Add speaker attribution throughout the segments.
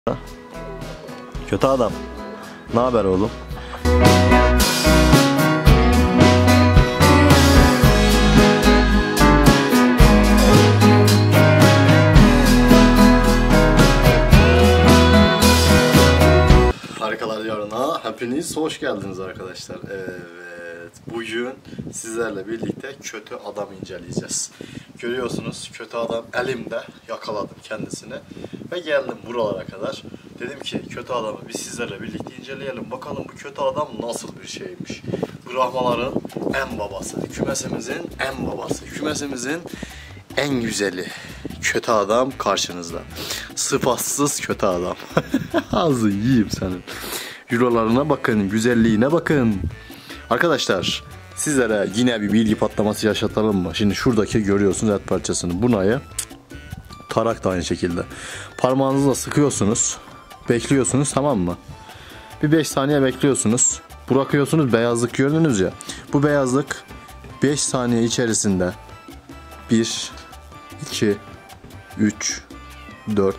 Speaker 1: Kötü adam. Ne haber oğlum? Harikalar Yarına hepiniz hoş geldiniz arkadaşlar. Evet, bugün sizlerle birlikte kötü adam inceleyeceğiz. Görüyorsunuz, kötü adam elimde, yakaladım kendisini ve geldim buralara kadar. Dedim ki kötü adamı biz sizlerle birlikte inceleyelim, bakalım bu kötü adam nasıl bir şeymiş. Brahmaların en babası, kümesimizin en babası, kümesimizin en güzeli kötü adam karşınızda. Sıfatsız kötü adam. Ağzı yiyeyim senin. Eurolarına bakın, güzelliğine bakın. Arkadaşlar, sizlere yine bir bilgi patlaması yaşatalım mı? Şimdi şuradaki görüyorsunuz et parçasını. Bunayı tarak da aynı şekilde. Parmağınızla sıkıyorsunuz. Bekliyorsunuz, tamam mı? Bir 5 saniye bekliyorsunuz. Bırakıyorsunuz, beyazlık gördünüz ya. Bu beyazlık 5 saniye içerisinde 1, 2, 3, 4,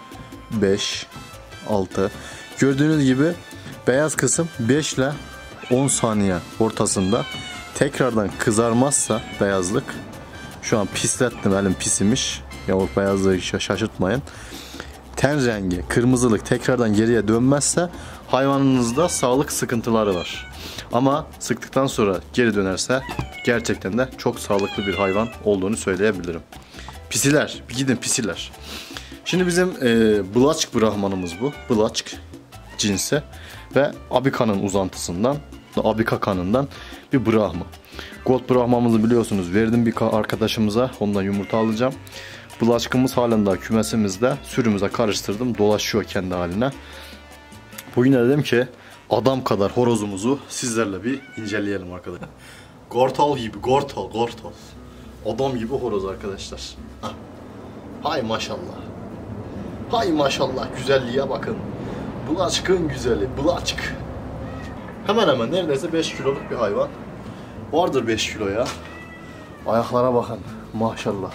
Speaker 1: 5, 6. Gördüğünüz gibi beyaz kısım 5 ile 10 saniye ortasında tekrardan kızarmazsa beyazlık, şu an pislettim, elim pisimiş ya, o beyazlığı şaşırtmayın. Ten rengi, kırmızılık tekrardan geriye dönmezse hayvanınızda sağlık sıkıntıları var. Ama sıktıktan sonra geri dönerse gerçekten de çok sağlıklı bir hayvan olduğunu söyleyebilirim. Pisiler, bir gidin pisiler. Şimdi bizim Blaçk Brahmanımız bu. Blaçk cinsi ve Abika'nın uzantısından, Abika kanından bir Brahma. Gold Brahmamızı biliyorsunuz, verdim bir arkadaşımıza, ondan yumurta alacağım. Blaçk'ımız halen daha kümesimizde, sürümüze karıştırdım, dolaşıyor kendi haline. Bugün dedim ki adam kadar horozumuzu sizlerle bir inceleyelim arkadaşlar. Gortal gibi, gortal. Adam gibi horoz arkadaşlar. Hah. Hay maşallah. Hay maşallah, güzelliğe bakın. Blaçk'ın güzeli, Blaçk. Hemen hemen neredeyse 5 kiloluk bir hayvan. Vardır 5 kilo ya. Ayaklara bakın, maşallah.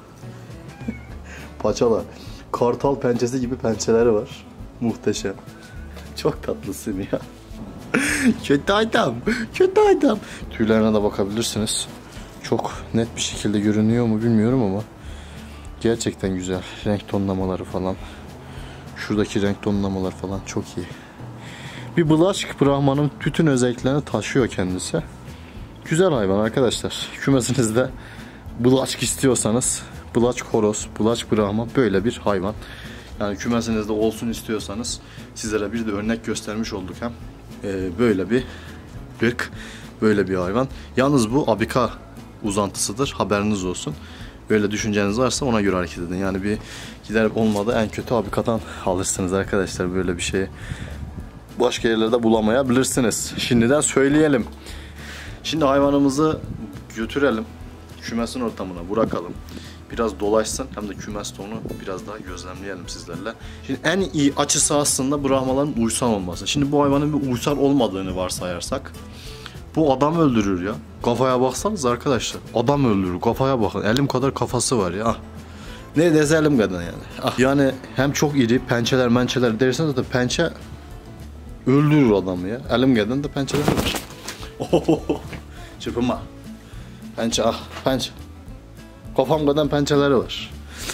Speaker 1: Paçalar. Kartal pençesi gibi pençeleri var. Muhteşem. Çok tatlısın ya. Kötü adam. Kötü adam. Tüylerine de bakabilirsiniz. Çok net bir şekilde görünüyor mu bilmiyorum ama gerçekten güzel. Renk tonlamaları falan. Şuradaki renk tonlamalar falan çok iyi. Bir Blaçk Brahman'ın bütün özelliklerini taşıyor kendisi. Güzel hayvan arkadaşlar. Kümesinizde Blaçk istiyorsanız, Blaçk horoz, Blaçk Brahman böyle bir hayvan. Yani kümesinizde olsun istiyorsanız sizlere bir de örnek göstermiş olduk hem. Böyle bir ırk, böyle bir hayvan. Yalnız bu Abika uzantısıdır, haberiniz olsun. Böyle düşünceniz varsa ona göre hareket edin. Yani bir gider olmadı en kötü Abika'dan alırsınız arkadaşlar, böyle bir şeyi. Başka yerlerde bulamayabilirsiniz. Şimdiden söyleyelim. Şimdi hayvanımızı götürelim. Kümesin ortamına bırakalım. Biraz dolaşsın, hem de kümes tonu biraz daha gözlemleyelim sizlerle. Şimdi en iyi açısı aslında Brahmaların uysal olması. Şimdi bu hayvanın bir uysal olmadığını varsayarsak, bu adam öldürür ya. Kafaya baksanız arkadaşlar. Adam öldürür, kafaya bakın. Elim kadar kafası var ya. Ne dese elim kadar yani. Yani hem çok iri, pençeler mençeler derseniz de pençe öldürür adamı ya. Elim kadar da pençeler var. Çırpınma. Pençe, pençe. Kafam kadar pençeleri var.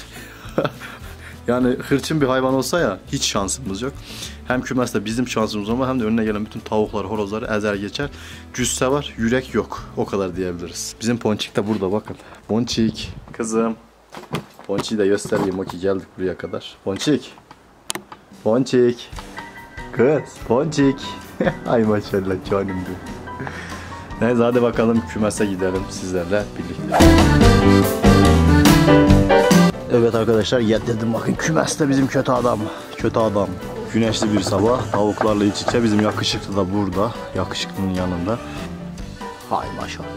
Speaker 1: Yani hırçın bir hayvan olsa ya, hiç şansımız yok. Hem kümeste bizim şansımız ama hem de önüne gelen bütün tavukları, horozları ezer geçer. Cüsse var, yürek yok. O kadar diyebiliriz. Bizim Ponçik de burada, bakın. Ponçik, kızım. Ponçik'i de göstereyim, o ki geldik buraya kadar. Ponçik. Ponçik. Kız, Ponçik. Ay maşallah canım benim. Neyse hadi bakalım kümese gidelim sizlerle birlikte. Evet arkadaşlar, getirdim bakın kümeste bizim kötü adam. Kötü adam. Güneşli bir sabah, tavuklarla iç içe, bizim yakışıklı da burada. Yakışıklının yanında. Hay maşallah.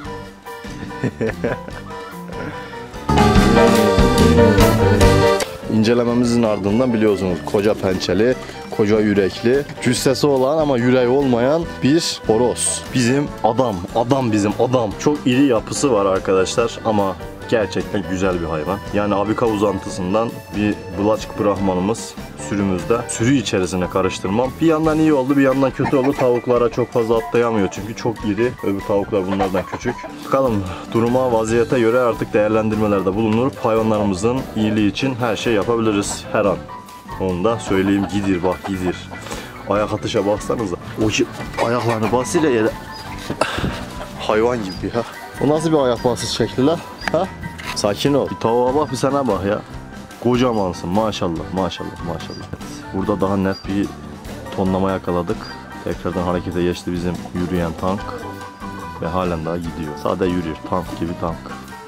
Speaker 1: İncelememizin ardından biliyorsunuz koca pençeli, koca yürekli, cüssesi olan ama yüreği olmayan bir horoz. Bizim adam bizim adam. Çok iri yapısı var arkadaşlar ama
Speaker 2: Gerçekten güzel bir hayvan. Yani abika uzantısından bir Bulaçk Brahmanımız sürümüzde. Sürü içerisine karıştırmam. Bir yandan iyi oldu, bir yandan kötü oldu. Tavuklara çok fazla atlayamıyor çünkü çok iri. Öbür tavuklar bunlardan küçük. Bakalım duruma, vaziyete göre artık değerlendirmelerde bulunup hayvanlarımızın iyiliği için her şey yapabiliriz her an. Onu da söyleyeyim. Gidir bak, gidir. Ayak atışa baksanıza. O ayaklarını basıyla yere. Hayvan gibi ya. O nasıl bir ayak basış şekli la? Ha? Sakin ol. Bir tavuğa bak, bir sana bak ya. Kocamansın maşallah, maşallah, maşallah. Evet, burada daha net bir tonlama yakaladık. Tekrardan harekete geçti bizim yürüyen tank. Ve halen daha gidiyor. Sadece yürüyor. Tank gibi tank.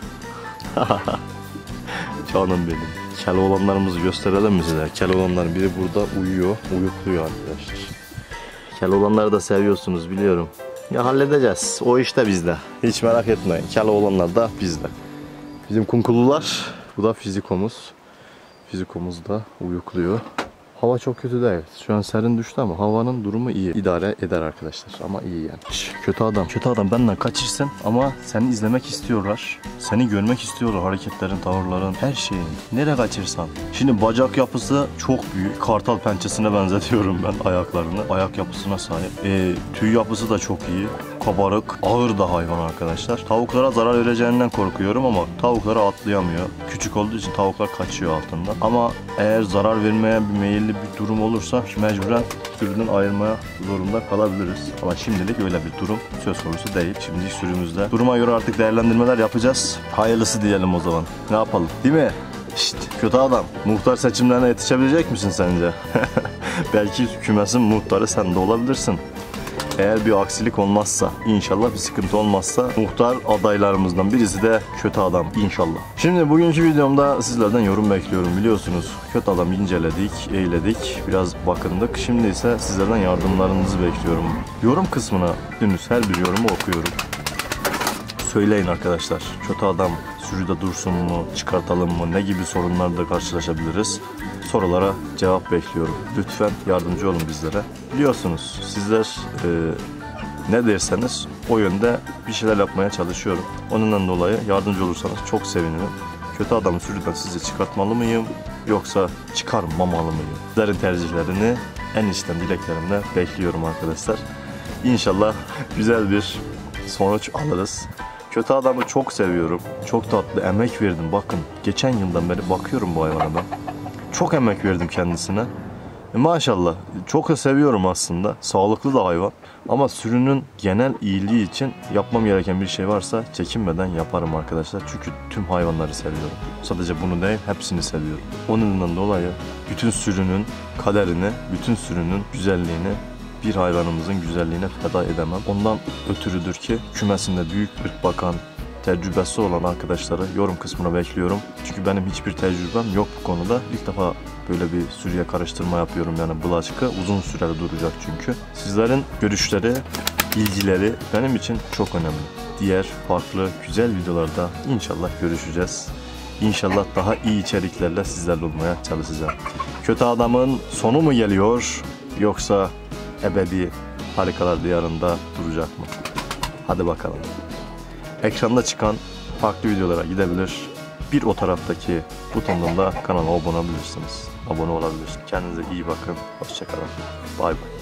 Speaker 2: Canım benim. Keloğlanlarımızı gösterelim mi size? Keloğlanların biri burada uyuyor. Uyukluyor arkadaşlar. Keloğlanları da seviyorsunuz biliyorum. Ya halledeceğiz. O işte bizde. Hiç merak etmeyin. Keloğlanlar da bizde. Bizim kunkulular. Bu da fizikomuz. Fizikomuz da uyukluyor. Hava çok kötü değil. Şu an serin düştü ama havanın durumu iyi. İdare eder arkadaşlar ama iyi yani. Kötü adam. Kötü adam benden kaçırsın ama seni izlemek istiyorlar. Seni görmek istiyorlar. Hareketlerin, tavırların, her şeyin. Nereye kaçırsan. Şimdi bacak yapısı çok büyük. Kartal pençesine benzetiyorum ben ayaklarını. Ayak yapısına sahip. Tüy yapısı da çok iyi. Kabarık, ağır da hayvan arkadaşlar. Tavuklara zarar vereceğinden korkuyorum ama tavuklara atlayamıyor. Küçük olduğu için tavuklar kaçıyor altından. Ama eğer zarar vermeye bir meyilli bir durum olursa mecburen sürüden ayırmaya zorunda kalabiliriz. Ama şimdilik öyle bir durum söz konusu değil. Şimdi sürümüzde. Duruma göre artık değerlendirmeler yapacağız. Hayırlısı diyelim o zaman. Ne yapalım? Değil mi? Şşt, kötü adam. Muhtar seçimlerine yetişebilecek misin sence? Belki kümesin muhtarı sen de olabilirsin. Eğer bir aksilik olmazsa, inşallah bir sıkıntı olmazsa muhtar adaylarımızdan birisi de kötü adam inşallah. Şimdi bugünkü videomda sizlerden yorum bekliyorum biliyorsunuz. Kötü adam inceledik, eğledik, biraz bakındık. Şimdi ise sizlerden yardımlarınızı bekliyorum. Yorum kısmına dünüz her bir yorumu okuyorum. Söyleyin arkadaşlar, kötü adam sürüde dursun mu, çıkartalım mı, ne gibi sorunlarla karşılaşabiliriz? Sorulara cevap bekliyorum. Lütfen yardımcı olun bizlere. Biliyorsunuz sizler ne derseniz o yönde bir şeyler yapmaya çalışıyorum. Onunla dolayı yardımcı olursanız çok sevinirim. Kötü adamı sürüden size çıkartmalı mıyım yoksa çıkarmamalı mıyım? Sizlerin tercihlerini en içten dileklerimle bekliyorum arkadaşlar. İnşallah güzel bir sonuç alırız. Kötü adamı çok seviyorum. Çok tatlı, emek verdim. Bakın geçen yıldan beri bakıyorum bu hayvana ben. Çok emek verdim kendisine. Maşallah çok da seviyorum aslında. Sağlıklı da hayvan. Ama sürünün genel iyiliği için yapmam gereken bir şey varsa çekinmeden yaparım arkadaşlar. Çünkü tüm hayvanları seviyorum. Sadece bunu değil, hepsini seviyorum. Onundan dolayı bütün sürünün kaderini, bütün sürünün güzelliğini bir hayvanımızın güzelliğine feda edemem. Ondan ötürüdür ki kümesinde büyük ırk bakan, tecrübesi olan arkadaşları yorum kısmına bekliyorum. Çünkü benim hiçbir tecrübem yok bu konuda. İlk defa böyle bir sürüye karıştırma yapıyorum yani Bulaçk'ı. Uzun süreli duracak çünkü. Sizlerin görüşleri, bilgileri benim için çok önemli. Diğer farklı güzel videolarda inşallah görüşeceğiz. İnşallah daha iyi içeriklerle sizlerle olmaya çalışacağım. Kötü adamın sonu mu geliyor yoksa ebedi harikalar diyarında duracak mı? Hadi bakalım. Ekranda çıkan farklı videolara gidebilir. Bir o taraftaki butondan da kanala abone olabilirsiniz. Abone olabilirsiniz. Kendinize iyi bakın. Hoşça kalın. Bay bay.